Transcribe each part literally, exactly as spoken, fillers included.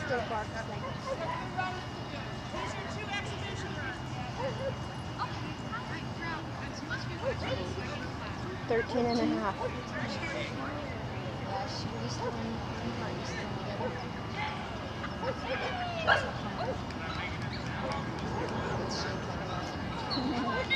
still barks like thirteen and a half. Yeah, she released one parts together. It's shaped like a lion.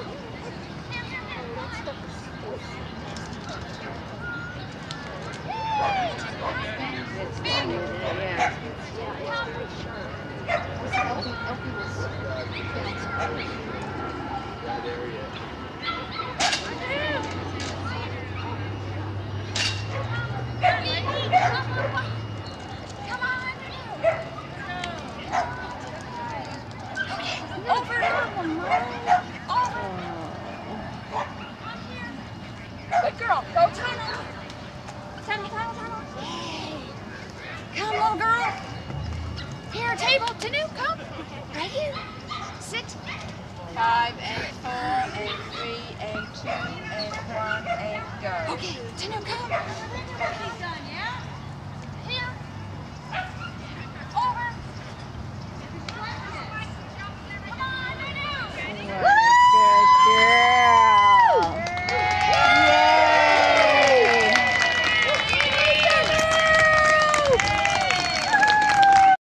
It's big. Yeah. Yeah, for sure. Elfie, Elfie was bouncing. That area. Over Good girl. Go tunnel. Tunnel, tunnel, tunnel. Come, little girl. Here, table. Tanu, come. Right here. Sit. Five and four and three and two and one and go. Okay, Tanu, come.